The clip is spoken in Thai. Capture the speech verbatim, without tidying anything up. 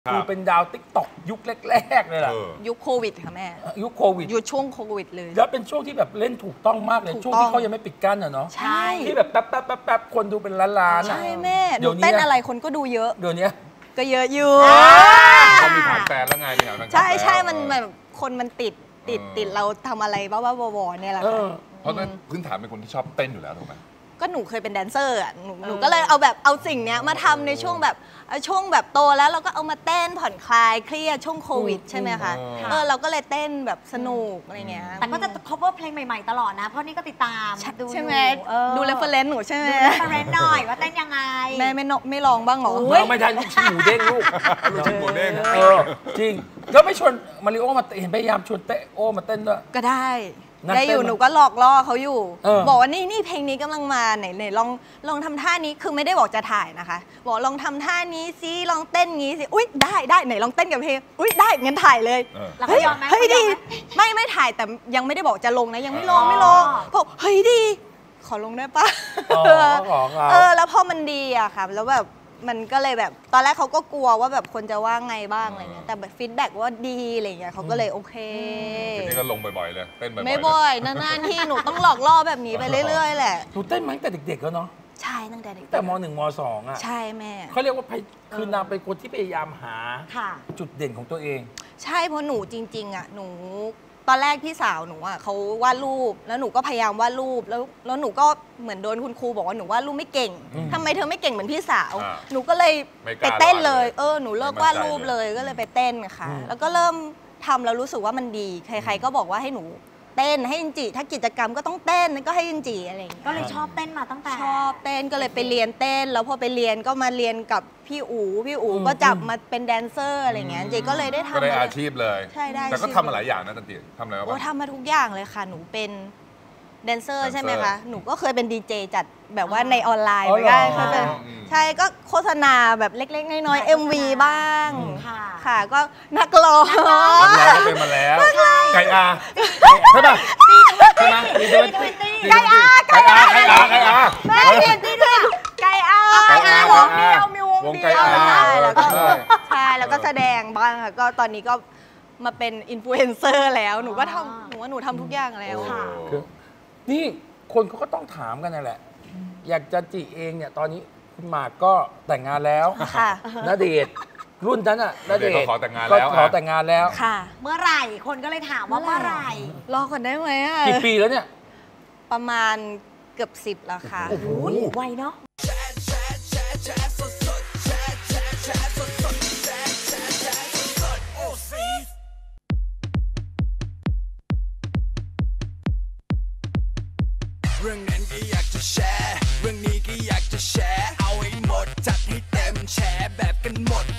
คือเป็นดาวติ๊กต็อกยุคแรกๆเลยล่ะยุคโควิดค่ะแม่ยุคโควิดยุคช่วงโควิดเลยแล้วเป็นช่วงที่แบบเล่นถูกต้องมากเลยช่วงที่เขายังไม่ปิดกั้นอะเนาะใช่ที่แบบแป๊บแป๊บแป๊บแป๊บคนดูเป็นล้านๆใช่แม่หนูเต้นอะไรคนก็ดูเยอะเดี๋ยวนี้ก็เยอะอยู่เขามีฐานแฟนแล้วไงเนี่ยใช่ใช่มันแบบคนมันติดติดติดเราทำอะไรบ้าๆบอๆเนี่ยแหละค่ะเพราะงั้นพื้นฐานเป็นคนที่ชอบเต้นอยู่แล้วถูกไหมก็หนูเคยเป็นแดนเซอร์อ่ะหนูหนูก็เลยเอาแบบเอาสิ่งเนี้ยมาทำในช่วงแบบช่วงแบบโตแล้วเราก็เอามาเต้นผ่อนคลายเครียดช่วงโควิดใช่ไหมคะเออเราก็เลยเต้นแบบสนุกอะไรเงี้ยแต่ก็จะ cover เพลงใหม่ๆตลอดนะเพราะนี่ก็ติดตามดูใช่ไหมดู reference หนูใช่ไหมดู reference หน่อยว่าเต้นยังไงแม่ไม่ไม่ลองบ้างเหรอไม่ได้ลูกชิ้นหมูเด้งลูกลูกชิ้นหมูเด้งเออจริงแล้วไม่ชวนมาริโอมาเห็นพยายามชวนเตโอมาเต้นด้วยก็ได้ได้อยู่หนูก็หลอกล่อเขาอยู่บอกว่านี่นี่เพลงนี้กำลังมาไหนไหนลองลองทำท่านี้คือไม่ได้บอกจะถ่ายนะคะบอกลองทำท่านี้ซิลองเต้นงี้สิอุ้ยได้ได้ไหนลองเต้นกับเพลงอุ้ยได้งั้นถ่ายเลยเฮ้ยเฮ้ยดีไม่ไม่ถ่ายแต่ยังไม่ได้บอกจะลงนะยังไม่ลงไม่ลงบอกเฮ้ยดีขอลงได้ปะเออแล้วพอมันดีอะค่ะแล้วแบบมันก็เลยแบบตอนแรกเขาก็กลัวว่าแบบคนจะว่าไงบ้างอะไรเงี้ยแต่แบบฟีดแบ็กว่าดีอะไรเงี้ยเขาก็เลยโอเคทีนี้ก็ลงบ่อยๆเลยเต้นบ่อยๆไม่บ่อยนานๆที่หนูต้องหลอกล่อแบบนี้ไปเรื่อยๆแหละหนูเต้นมาตั้งแต่เด็กๆแล้วเนาะใช่ตั้งแต่เด็กแต่มหนึ่งมสองอ่ะใช่แม่เขาเรียกว่าคือนางเป็นคนที่พยายามหาจุดเด่นของตัวเองใช่เพราะหนูจริงๆอ่ะหนูตอนแรกพี่สาวหนูอ่ะเขาวาดรูปแล้วหนูก็พยายามวาดรูปแล้วแล้วหนูก็เหมือนโดนคุณครูบอกว่าหนูวาดรูปไม่เก่งทำไมเธอไม่เก่งเหมือนพี่สาวหนูก็เลยไปเต้นเลยเออหนูเลิกวาดรูปเลยก็เลยไปเต้นค่ะแล้วก็เริ่มทำแล้วรู้สึกว่ามันดีใครๆก็บอกว่าให้หนูเต้นให้ยินจีถ้ากิจกรรมก็ต้องเต้นก็ให้ยินจีอะไรอย่างเงี้ยก็เลยชอบเต้นมาตั้งแต่ชอบเต้นก็เลยไปเรียนเต้นแล้วพอไปเรียนก็มาเรียนกับพี่อู๋พี่อู๋ก็จับมาเป็นแดนเซอร์อะไรเงี้ยจีก็เลยได้ทำก็ได้อาชีพเลยใช่ได้แต่ก็ทำมาหลายอย่างนะตันติทำอะไรบ้างโอ้ทำมาทุกอย่างเลยค่ะหนูเป็นแดนเซอร์ใช่ไหมคะหนูก็เคยเป็นดีเจจัดแบบว่าในออนไลน์เหมือนกันใช่ก็โฆษณาแบบเล็กๆน้อยๆ เอ็ม วี บ้างค่ะก็นักร้องนักร้องเป็นมาแล้วไก่อาใช่ป่ะใช่ไหมไก่อาไก่อาไก่อาไก่อาแม่เรียนที่ด้วยไก่อาไก่อาวงเดียวมีวงเดียวใช่แล้วก็ใช่แล้วก็แสดงบ้างค่ะก็ตอนนี้ก็มาเป็นอินฟลูเอนเซอร์แล้วหนูก็ทำหนูว่าหนูทำทุกอย่างแล้วค่ะนี่คนเขาก็ต้องถามกันนั่นแหละอยากจะจีเองเนี่ยตอนนี้คุณหมากก็แต่งงานแล้วณเดชน์รุ่นนั้นอ่ะณเดชน์ก็ขอแต่งงานแล้วขอแต่งงานแล้วค่ะเมื่อไหร่คนก็เลยถามว่าเมื่อไหร่รอก่อนได้ไหมอ่ะกี่ปีแล้วเนี่ยประมาณเกือบสิบแล้วค่ะโอ้โหไวเนาะเรื่องนั้นก็อยากจะแชร์เรื่องนี้ก็อยากจะแชร์เอาให้หมดจัดให้เต็มแชร์แบบกันหมด